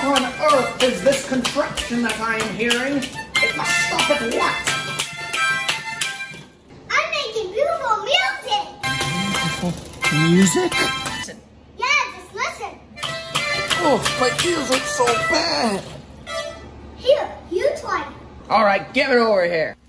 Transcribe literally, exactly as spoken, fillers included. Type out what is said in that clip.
What on earth is this contraption that I am hearing? It must stop at once. I'm making beautiful music. Beautiful music? Yeah, just listen. Oh, my ears are so bad. Here, you try. All right, give it over here.